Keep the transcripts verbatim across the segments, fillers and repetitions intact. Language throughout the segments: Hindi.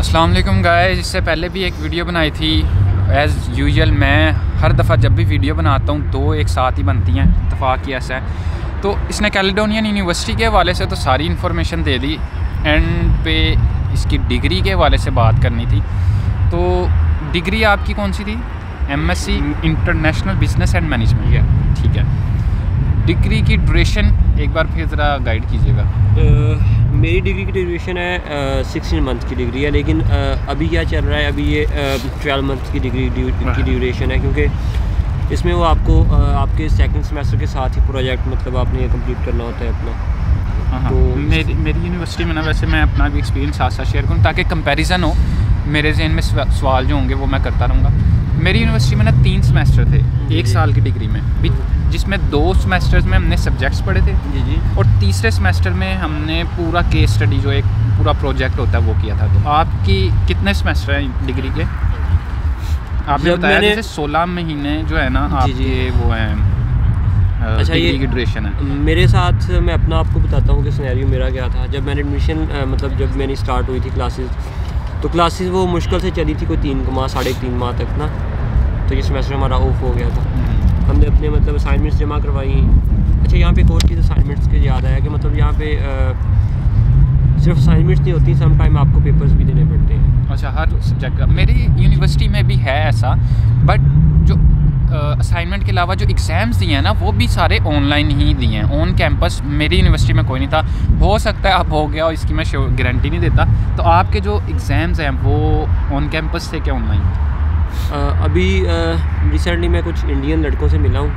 अस्सलाम वालेकुम गाइस, इससे पहले भी एक वीडियो बनाई थी। एज़ यूजुअल मैं हर दफ़ा जब भी वीडियो बनाता हूँ दो एक साथ ही बनती हैं, इत्तेफाक ही ऐसा है। तो इसने कैलेडोनियन यूनिवर्सिटी के हवाले से तो सारी इन्फॉर्मेशन दे दी, एंड पे इसकी डिग्री के हवाले से बात करनी थी। तो डिग्री आपकी कौन सी थी? MSc international business and management, ठीक है। डिग्री की ड्यूरेशन एक बार फिर ज़रा गाइड कीजिएगा। uh, मेरी डिग्री की ड्यूरेशन है सिक्सटीन मंथ की डिग्री है, लेकिन uh, अभी क्या चल रहा है, अभी ये ट्वेल्व uh, मंथ की डिग्री ड्यू, की ड्यूरेशन है, क्योंकि इसमें वो आपको uh, आपके सेकंड सेमेस्टर के साथ ही प्रोजेक्ट मतलब आपने ये कंप्लीट करना होता है अपना। हाँ, तो मेरी मेरी यूनिवर्सिटी में ना, वैसे मैं अपना भी एक्सपीरियंस साथ साथ शेयर करूँ ताकि कंपैरिजन हो, मेरे जहन में सवाल जो होंगे वो मैं करता रहूँगा। मेरी यूनिवर्सिटी में ना तीन सेमेस्टर थे एक साल की डिग्री में, जिसमें दो सेमेस्टर्स में हमने सब्जेक्ट्स पढ़े थे जी जी और तीसरे सेमेस्टर में हमने पूरा केस स्टडी जो एक पूरा प्रोजेक्ट होता है वो किया था। तो आपकी कितने सेमेस्टर हैं डिग्री के? आपने बताया जैसे सोलह महीने जो है ना आपके वो हैं। अच्छा, ये की ड्यूरेशन है। मेरे साथ मैं अपना आपको बताता हूँ कि सिनेरियो मेरा क्या था। जब मैंने एडमिशन मतलब जब मैंने स्टार्ट हुई थी क्लासेस, तो क्लासेस वो मुश्किल से चली थी कोई तीन माह साढ़े तीन माह तक ना। तो ये सेमेस्टर हमारा ऑफ हो गया था, हमने अपने मतलब असाइनमेंट्स जमा करवाई। अच्छा, यहाँ पे एक और चीज़ असाइनमेंट्स के याद आया कि मतलब यहाँ पे आ, सिर्फ असाइनमेंट्स नहीं होती, सम टाइम आपको पेपर्स भी देने पड़ते हैं। अच्छा, हर सब्जेक्ट का मेरी यूनिवर्सिटी में भी है ऐसा, बट जो असाइनमेंट के अलावा जो एग्ज़ाम्स दिए हैं ना वो भी सारे ऑनलाइन ही दिए हैं, ऑन कैंपस मेरी यूनिवर्सिटी में कोई नहीं था। हो सकता है अब हो गया, इसकी मैं गारंटी नहीं देता। तो आपके जो एग्ज़ाम्स हैं वो ऑन कैंपस थे क्या ऑनलाइन? अभी रिसेंटली मैं कुछ इंडियन लड़कों से मिला हूँ,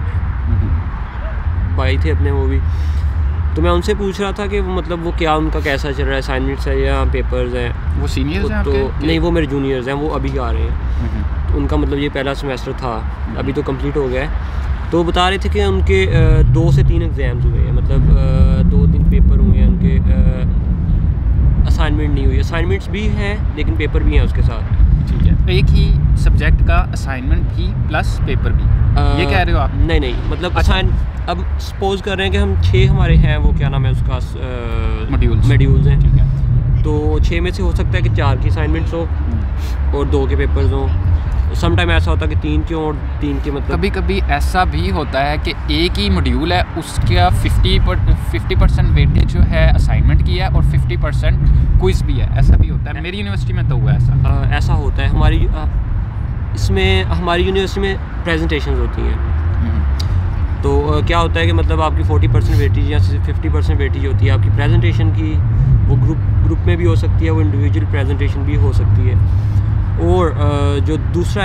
भाई थे अपने वो भी, तो मैं उनसे पूछ रहा था कि वो मतलब वो क्या उनका कैसा चल रहा है, असाइनमेंट्स है या पेपर्स हैं। वो सीनियर्स हैं तो आपके? नहीं, वो मेरे जूनियर्स हैं, वो अभी आ रहे हैं। उनका मतलब ये पहला सेमेस्टर था, अभी तो कंप्लीट हो गया है। तो बता रहे थे कि उनके दो से तीन एग्ज़ाम्स हुए हैं, मतलब दो तीन पेपर हुए हैं उनके, असाइनमेंट नहीं हुई। असाइनमेंट्स भी हैं लेकिन पेपर भी हैं उसके साथ। ठीक है, तो एक ही सब्जेक्ट का असाइनमेंट भी प्लस पेपर भी, ये कह रहे हो आप? नहीं नहीं, मतलब असाइन अब सपोज कर रहे हैं कि हम छः हमारे हैं, वो क्या नाम है उसका, मॉड्यूल्स मॉड्यूल्स हैं। ठीक है, तो छः में से हो सकता है कि चार की असाइनमेंट्स हो और दो के पेपर्स हों। सम टाइम ऐसा होता है कि तीन के और तीन के मतलब कभी कभी ऐसा भी होता है कि एक ही मॉड्यूल है, उसका फिफ्टी पर फिफ्टी परसेंट वेटेज जो है असाइनमेंट की है और फिफ्टी परसेंट क्विज़ भी है, ऐसा भी होता है। मेरी यूनिवर्सिटी में तो हुआ ऐसा। आ, ऐसा होता है हमारी आ, इसमें हमारी यूनिवर्सिटी में प्रेजेंटेशंस होती हैं। तो आ, क्या होता है कि मतलब आपकी फोर्टी परसेंट वेटेज या फिफ्टी परसेंट वेटेज होती है आपकी प्रेजेंटेशन की। वो ग्रुप ग्रुप में भी हो सकती है, वो इंडिविजुअल प्रेजेंटेशन भी हो सकती है। और जो दूसरा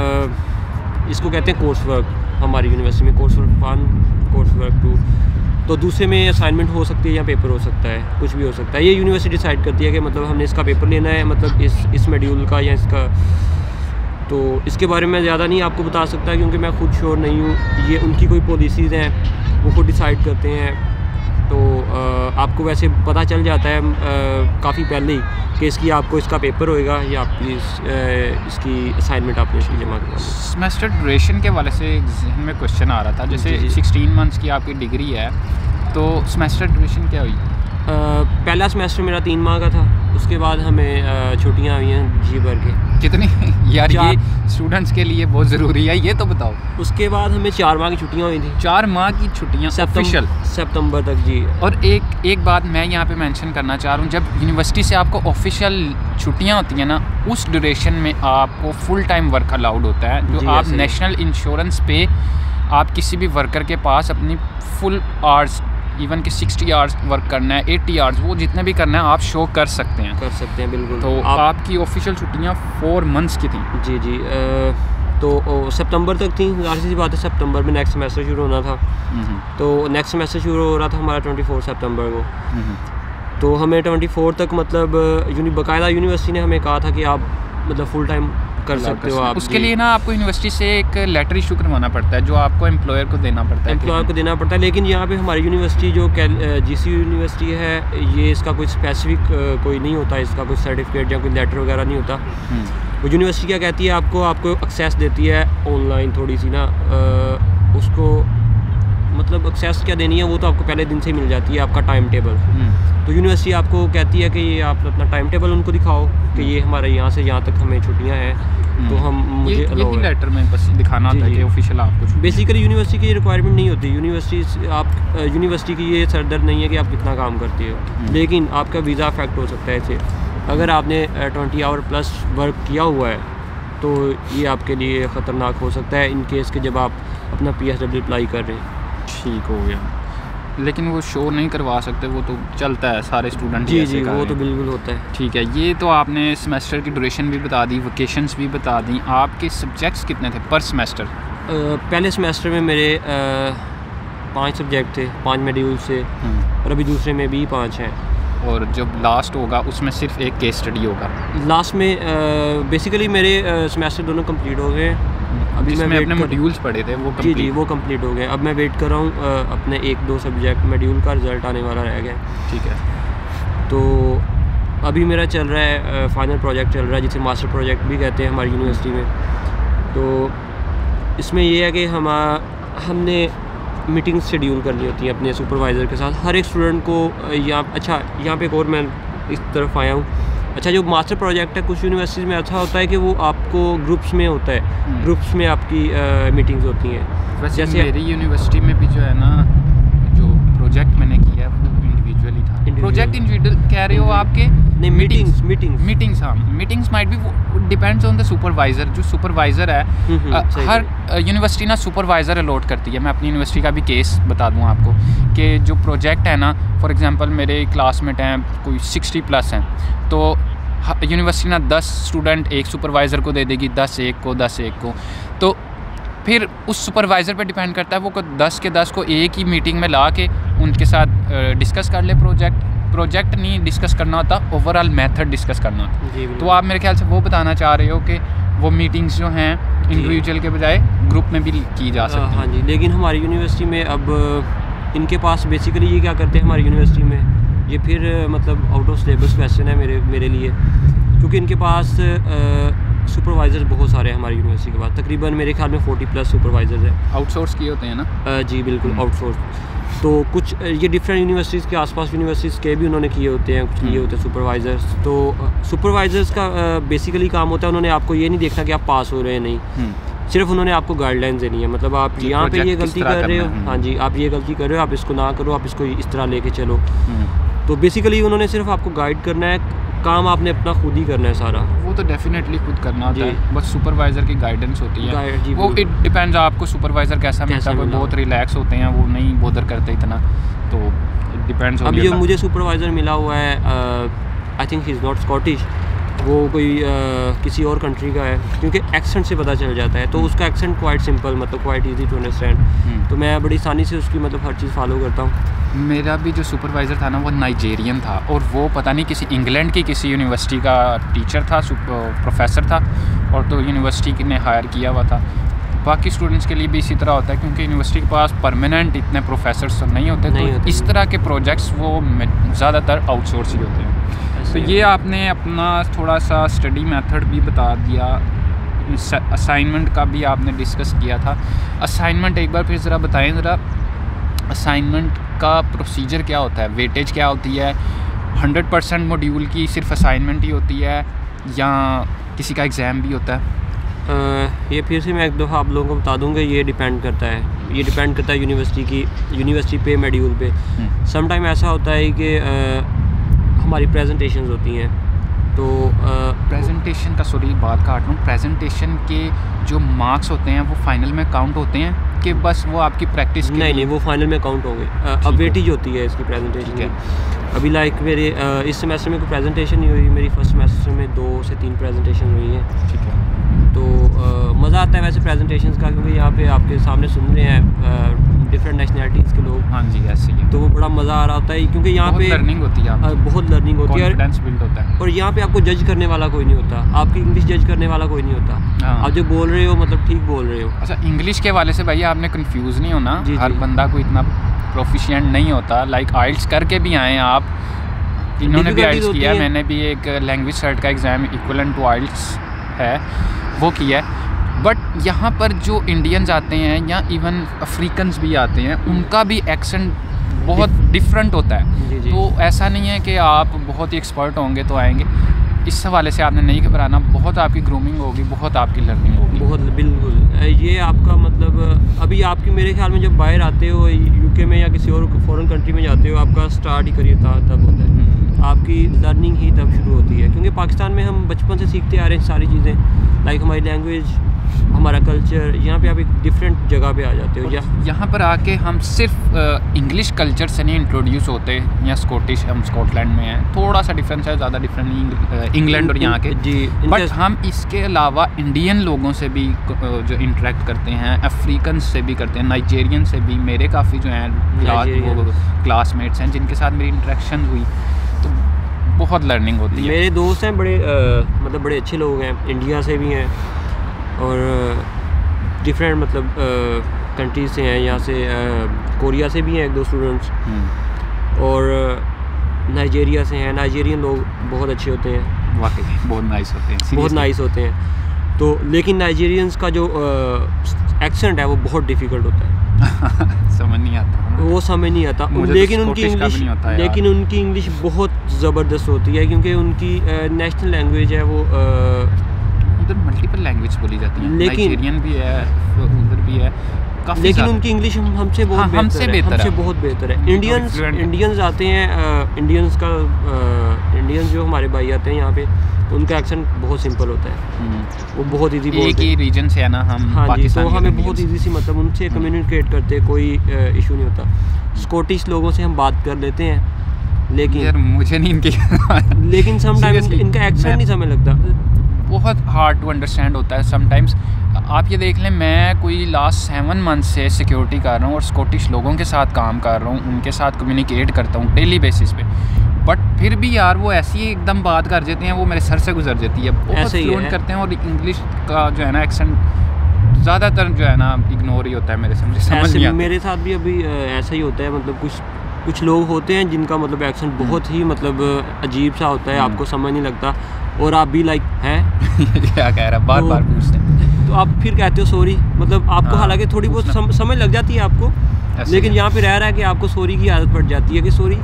है इसको कहते हैं कोर्स वर्क, हमारी यूनिवर्सिटी में course work one, course work two. तो दूसरे में असाइनमेंट हो सकती है या पेपर हो सकता है, कुछ भी हो सकता है। ये यूनिवर्सिटी डिसाइड करती है कि मतलब हमने इसका पेपर लेना है, मतलब इस इस मॉड्यूल का या इसका। तो इसके बारे में ज़्यादा नहीं आपको बता सकता क्योंकि मैं खुद श्योर नहीं हूँ। ये उनकी कोई पॉलिसीज़ हैं, वो खुद डिसाइड करते हैं। तो आ, आपको वैसे पता चल जाता है काफ़ी पहले ही कि इसकी आपको इसका पेपर होएगा या आपकी इस, आ, इसकी असाइनमेंट आपने इसकी जमा करवानी। सेमेस्टर ड्यूरेशन के वाले से जहन में क्वेश्चन आ रहा था, जैसे सिक्सटीन मंथ्स की आपकी डिग्री है, तो सेमेस्टर ड्यूरेशन क्या हुई? आ, पहला सेमेस्टर मेरा तीन माह का था, उसके बाद हमें छुट्टियाँ हुई हैं जी भर के। कितनी यार, ये स्टूडेंट्स के लिए बहुत ज़रूरी है, ये तो बताओ। उसके बाद हमें चार माह की छुट्टियाँ हुई थी। चार माह की छुट्टियाँ ऑफिशियल सितंबर तक जी। और एक एक बात मैं यहाँ पे मेंशन करना चाह रहा हूँ, जब यूनिवर्सिटी से आपको ऑफिशियल छुट्टियाँ होती हैं ना, उस ड्यूरेशन में आपको फुल टाइम वर्क अलाउड होता है। जो आप नेशनल इंश्योरेंस पे आप किसी भी वर्कर के पास अपनी फुल आवर्स, इवन कि सिक्सटी आवर्स वर्क करना है, एट्टी आवर्स, वो जितने भी करना है आप शो कर सकते हैं कर सकते हैं बिल्कुल। तो आप, आपकी ऑफिशियल छुट्टियाँ फोर मंथ्स की थी? जी जी। आ, तो सितंबर तक थी, ज़ाहिर सी बात है सितंबर में नेक्स्ट सेमेस्टर शुरू होना था। तो नेक्स्ट सेमेस्टर शुरू हो रहा था हमारा ट्वेंटी फोर सितंबर को। तो हमें ट्वेंटी फोर तक मतलब यूनि बाकायदा यूनिवर्सिटी ने हमें कहा था कि आप मतलब फुल टाइम कर सकते हो आप। उसके लिए ना आपको यूनिवर्सिटी से एक लेटर इशू करवाना पड़ता है जो आपको एम्प्लॉयर को देना पड़ता है। एम्प्लॉयर को देना पड़ता है, लेकिन यहाँ पे हमारी यूनिवर्सिटी जो जीसी यूनिवर्सिटी है, ये इसका कोई स्पेसिफिक कोई नहीं होता, इसका कोई सर्टिफिकेट या कोई लेटर वगैरह नहीं होता। वो यूनिवर्सिटी क्या कहती है, आपको आपको एक्सेस देती है ऑनलाइन थोड़ी सी ना, उसको मतलब एक्सेस क्या देनी है वो तो आपको पहले दिन से ही मिल जाती है, आपका टाइम टेबल। तो यूनिवर्सिटी आपको कहती है कि ये आप अपना टाइम टेबल उनको दिखाओ कि ये हमारे यहाँ से यहाँ तक हमें छुट्टियाँ हैं, तो हम मुझे ये, यही लेटर में बस दिखाना होता है कि ऑफिशियल आपको। बेसिकली यूनिवर्सिटी की रिक्वायरमेंट नहीं होती, यूनिवर्सिटी आप यूनिवर्सिटी की ये सरदर्द नहीं है कि आप कितना काम करते हो, लेकिन आपका वीज़ा अफेक्ट हो सकता है इससे। अगर आपने ट्वेंटी आवर प्लस वर्क किया हुआ है तो ये आपके लिए ख़तरनाक हो सकता है इन केस के जब आप अपना पी एस डब्ल्यू अप्लाई कर रहे हैं। ठीक हो गया, लेकिन वो शो नहीं करवा सकते, वो तो चलता है सारे स्टूडेंट। जी जी वो तो बिल्कुल होता है। ठीक है, ये तो आपने सेमेस्टर की ड्यूरेशन भी बता दी, वोकेशंस भी बता दी। आपके सब्जेक्ट्स कितने थे पर सेमेस्टर? पहले सेमेस्टर में मेरे पाँच सब्जेक्ट थे, पाँच मॉड्यूल से, और अभी दूसरे में भी पाँच हैं। और जब लास्ट होगा उसमें सिर्फ एक केस स्टडी होगा लास्ट में। बेसिकली मेरे सेमेस्टर दोनों कंप्लीट हो गए, अभी मैं अपने मॉड्यूल्स पढ़े थे वो जी जी वो कंप्लीट हो गए। अब मैं वेट कर रहा हूँ अपने एक दो सब्जेक्ट मॉड्यूल का रिज़ल्ट आने वाला रह गया। ठीक है, तो अभी मेरा चल रहा है फाइनल प्रोजेक्ट चल रहा है जिसे मास्टर प्रोजेक्ट भी कहते हैं हमारी यूनिवर्सिटी में। तो इसमें यह है कि हम हमने मीटिंग शेड्यूल करनी होती है अपने सुपरवाइज़र के साथ हर एक स्टूडेंट को। यहाँ अच्छा यहाँ पे एक और मैं इस तरफ आया हूँ। अच्छा, जो मास्टर प्रोजेक्ट है कुछ यूनिवर्सिटीज़ में अच्छा होता है कि वो आपको ग्रुप्स में होता है, ग्रुप्स में आपकी मीटिंग्स होती हैं। वैसे जैसे मेरी यूनिवर्सिटी में भी जो है ना, जो प्रोजेक्ट मैंने किया वो इंडिविजुअली था। प्रोजेक्ट इंडिविजुअल कह रहे हो आपके? नहीं, मीटिंग्स मीटिंग्स मीटिंग्स हाँ, meetings might be depends on the supervisor. जो सुपरवाइज़र है uh, हर यूनिवर्सिटी ना सुपरवाइज़र अलॉट करती है। मैं अपनी यूनिवर्सिटी का भी केस बता दूँ आपको कि जो प्रोजेक्ट है ना, फॉर एग्जांपल मेरे क्लासमेट हैं कोई सिक्सटी प्लस हैं, तो यूनिवर्सिटी ना दस स्टूडेंट एक सुपरवाइज़र को दे देगी, दस एक को, दस एक को। तो फिर उस सुपरवाइज़र पे डिपेंड करता है वो को दस के दस को एक ही मीटिंग में ला के उनके साथ डिस्कस कर ले। प्रोजेक्ट प्रोजेक्ट नहीं डिस्कस करना होता, ओवरऑल मेथड डिस्कस करना होता। तो आप मेरे ख्याल से वो बताना चाह रहे हो कि वो मीटिंग्स जो हैं इंडिविजुअल के बजाय ग्रुप में भी की जा सकती हैं। हाँ जी, लेकिन हमारी यूनिवर्सिटी में अब इनके पास बेसिकली ये क्या करते हैं हमारी यूनिवर्सिटी में, ये फिर मतलब आउट ऑफ सिलेबस क्वेश्चन है मेरे मेरे लिए, क्योंकि इनके पास सुपरवाइज़र बहुत सारे हैं हमारी यूनिवर्सिटी के पास। तकरीबन मेरे ख्याल में फोर्टी प्लस सुपरवाइज़र हैं। आउटसोर्स किए होते हैं ना? जी बिल्कुल आउटसोर्स। तो कुछ ये डिफरेंट यूनिवर्सिटीज़ के आसपास यूनिवर्सिटीज़ के भी उन्होंने किए होते हैं, कुछ लिए होते हैं सुपरवाइज़र्स। तो सुपरवाइज़र्स का बेसिकली काम होता है उन्होंने आपको ये नहीं देखना कि आप पास हो रहे हैं, नहीं, सिर्फ उन्होंने आपको गाइडलाइन देनी है। मतलब आप यहाँ पे ये गलती कर रहे हो, हाँ जी आप ये गलती कर रहे हो, आप इसको ना करो, आप इसको इस तरह लेके चलो। तो बेसिकली उन्होंने सिर्फ आपको गाइड करना है, काम आपने अपना खुद ही करना है सारा। वो तो डेफिनेटली खुद करना होता है, बस सुपरवाइज़र की गाइडेंस होती है। वो इट डिपेंड्स आपको सुपरवाइज़र कैसा मिलता है। बहुत रिलैक्स होते हैं, वो नहीं बोदर करते इतना, तो इट डिपेंड्स। अभी जो मुझे सुपरवाइज़र मिला हुआ है, I think he is not Scottish, वो कोई uh, किसी और कंट्री का है, क्योंकि एक्सेंट से पता चल जाता है। तो उसका एक्सेंट क्वाइट सिंपल, मतलब क्वाइट इजी टू अंडरस्टैंड। तो मैं बड़ी आसानी से उसकी मतलब हर चीज़ फॉलो करता हूँ। मेरा भी जो सुपरवाइज़र था ना वो नाइजेरियन था, और वो पता नहीं किसी इंग्लैंड की किसी यूनिवर्सिटी का टीचर था, प्रोफेसर था, और तो यूनिवर्सिटी ने हायर किया हुआ था। बाकी स्टूडेंट्स के लिए भी इसी तरह होता है, क्योंकि यूनिवर्सिटी के पास परमानेंट इतने प्रोफेसर्स तो नहीं होते, नहीं तो होते। इस तरह के प्रोजेक्ट्स वो ज़्यादातर आउटसोर्स ही होते हैं। तो ये आपने अपना थोड़ा सा स्टडी मेथड भी बता दिया, असाइनमेंट का भी आपने डिस्कस किया था। असाइनमेंट एक बार फिर ज़रा बताएं ज़रा, असाइनमेंट का प्रोसीजर क्या होता है, वेटेज क्या होती है, हंड्रेड परसेंट मॉड्यूल की सिर्फ असाइनमेंट ही होती है या किसी का एग्ज़ाम भी होता है? Uh, ये फिर से मैं एक दफ़ा आप लोगों को बता दूंगा, ये डिपेंड करता है ये डिपेंड करता है यूनिवर्सिटी की यूनिवर्सिटी पे, मॉड्यूल पे। सम टाइम ऐसा होता है कि uh, हमारी प्रेजेंटेशंस होती हैं, तो प्रेजेंटेशन uh, का सॉरी बात काट रहा हूँ, प्रेजेंटेशन के जो मार्क्स होते हैं वो फाइनल में काउंट होते हैं कि बस वो आपकी प्रैक्टिस? नहीं नहीं, वो फाइनल में काउंट होंगे। अब वेटेज होती है इसकी प्रेजेंटेशन की। अभी लाइक मेरे uh, इस सेमेस्टर में कोई प्रेजेंटेशन नहीं हुई, मेरी फर्स्ट सेमेस्टर में दो से तीन प्रेजेंटेशन हुई हैं। ठीक है, तो मज़ा आता है वैसे प्रेजेंटेशंस का, क्योंकि यहाँ पे आपके सामने सुन रहे हैं डिफरेंट नेशनलिटीज़ के लोग। हाँ जी ऐसे ही है, तो वो बड़ा मज़ा आ रहा होता है, क्योंकि यहाँ पे लर्निंग होती है, आ, बहुत लर्निंग होती है, कॉन्फिडेंस बिल्ड होता है। और यहाँ पे आपको जज करने वाला कोई नहीं होता, आपकी इंग्लिश जज करने वाला कोई नहीं होता। हाँ। आप जो बोल रहे हो मतलब ठीक बोल रहे हो। अच्छा, इंग्लिश के वाले से भैया आपने कंफ्यूज नहीं होना, हर बंदा को इतना प्रोफिशिएंट नहीं होता। लाइक आइल्स करके भी आए आप, इन्होंने भी आइल्स किया है, मैंने भी एक लैंग्वेज सर्ट का एग्ज़ाम इक्वलेंट टू आइल्स है वो किया है। बट यहाँ पर जो इंडियंस आते हैं या इवन अफ्रीकन्स भी आते हैं, उनका भी एक्सेंट बहुत डिफरेंट होता है। जी जी। तो ऐसा नहीं है कि आप बहुत ही एक्सपर्ट होंगे तो आएंगे, इस हवाले से आपने नहीं घबराना, बहुत आपकी ग्रूमिंग होगी, बहुत आपकी लर्निंग होगी। बहुत बिल्कुल, ये आपका मतलब अभी आपकी मेरे ख्याल में जब बाहर आते हो यूके में या किसी और फॉरेन कंट्री में जाते हो, आपका स्टार्ट ही करियर था तब होता है, आपकी लर्निंग ही तब शुरू होती है। क्योंकि पाकिस्तान में हम बचपन से सीखते आ रहे हैं सारी चीज़ें, लाइक हमारी लैंग्वेज, हमारा कल्चर। यहाँ पे आप एक डिफरेंट जगह पे आ जाते हो। यहाँ पर आके हम सिर्फ इंग्लिश कल्चर से नहीं इंट्रोड्यूस होते, या स्कॉटिश, हम स्कॉटलैंड में हैं, थोड़ा सा डिफरेंस है, ज़्यादा डिफरेंस नहीं इंग्लैंड और यहाँ के जी। बट हम इसके अलावा इंडियन लोगों से भी जो इंटरेक्ट करते हैं, अफ्रीकन से भी करते हैं, नाइजेरियन से भी। मेरे काफ़ी जो हैं क्लासमेट्स हैं जिनके साथ मेरी इंटरेक्शन हुई, तो बहुत लर्निंग होती है। मेरे दोस्त हैं बड़े आ, मतलब बड़े अच्छे लोग हैं, इंडिया से भी हैं और डिफरेंट मतलब कंट्रीज से हैं, यहाँ से आ, कोरिया से भी हैं एक दो स्टूडेंट्स, और नाइजेरिया से हैं। नाइजेरियन लोग बहुत अच्छे होते हैं, वाकई बहुत नाइस होते हैं, बहुत नाइस होते हैं। तो लेकिन नाइजेरियंस का जो एक्सेंट है वो बहुत डिफ़िकल्ट होता है समझ नहीं आता, वो समझ नहीं आता। लेकिन उनकी इंग्लिश लेकिन उनकी इंग्लिश बहुत ज़बरदस्त होती है, क्योंकि उनकी नेशनल लैंग्वेज है वो। उधर मल्टीपल लैंग्वेज बोली जाती है, लेकिन नाइजेरियन भी है, उधर भी है, लेकिन उनकी इंग्लिश हम हमसे बहुत हाँ, हमसे बेहतर हमसे है, बहुत बेहतर है। इंडियंस इंडियंस आते हैं, इंडियंस का इंडियंस जो हमारे भाई आते हैं यहाँ पे, उनका एक्सेंट बहुत सिंपल होता है, वो बहुत इजी बोलते हैं। एक ही रीजन से है ना हम, हाँ जी, तो हमें बहुत इजी सी मतलब उनसे कम्युनिकेट करते हैं, कोई इशू नहीं होता। स्कॉटिश लोगों से हम बात कर लेते हैं, लेकिन यार मुझे नहीं इनके लेकिन समटाइम्स इनका एक्सेंट नहीं समझ लगता, बहुत हार्ड टू अंडरस्टैंड होता है समटाइम्स। आप ये देख लें, मैं कोई लास्ट सेवन मंथ से सिक्योरिटी कर रहा हूँ और स्कॉटिश लोगों के साथ काम कर रहा हूँ, उनके साथ कम्युनिकेट करता हूँ डेली बेसिस पे, बट फिर भी यार वो ऐसी ही एकदम बात कर देते हैं, वो मेरे सर से गुजर जाती है, बहुत फ्लुएंट करते हैं, और इंग्लिश का जो है ना एक्सेंट ज़्यादातर जो है ना इग्नोर ही होता है मेरे से, मुझे समझ नहीं आता। मेरे साथ भी अभी ऐसा ही होता है, मतलब कुछ कुछ लोग होते हैं जिनका मतलब एक्सेंट बहुत ही मतलब अजीब सा होता है, आपको समझ नहीं लगता, और आप भी लाइक हैं क्या कह रहा है, बार बार पूछते हैं, तो आप फिर कहते हो सॉरी, मतलब आपको हालांकि थोड़ी बहुत सम, समझ लग जाती है आपको, लेकिन यहाँ पे रह रहा है कि आपको सॉरी की आदत पड़ जाती है कि सॉरी,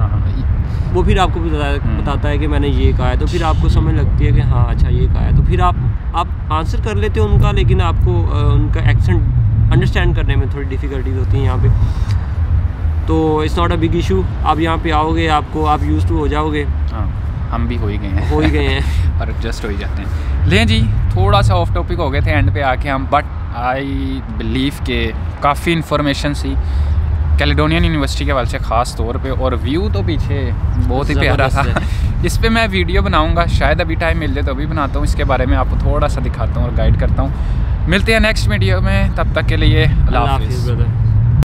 वो फिर आपको बताता, बताता है कि मैंने ये कहा है, तो फिर आपको समझ लगती है कि हाँ अच्छा ये कहा है, तो फिर आप आप आंसर कर लेते हो उनका, लेकिन आपको आ, उनका एक्सेंट अंडरस्टैंड करने में थोड़ी डिफ़िकल्टीज होती हैं यहाँ पे। तो it's not a big issue, आप यहाँ पे आओगे, आपको आप यूज टू हो जाओगे। हाँ, हम भी हो ही गए हैं हो ही गए हैं और एडजस्ट हो ही जाते हैं। लें जी, थोड़ा सा ऑफ टॉपिक हो गए थे एंड पे आके हम, बट आई बिलीव के काफ़ी इन्फॉर्मेशन सी कैलेडोनियन यूनिवर्सिटी के हवाले से ख़ास तौर पे, और व्यू तो पीछे बहुत ही प्यारा था। इस पे मैं वीडियो बनाऊंगा, शायद अभी टाइम मिल जाए तो अभी बनाता हूँ, इसके बारे में आपको थोड़ा सा दिखाता हूँ और गाइड करता हूँ। मिलते हैं नेक्स्ट वीडियो में, तब तक के लिए अल्लाह हाफ़िज़।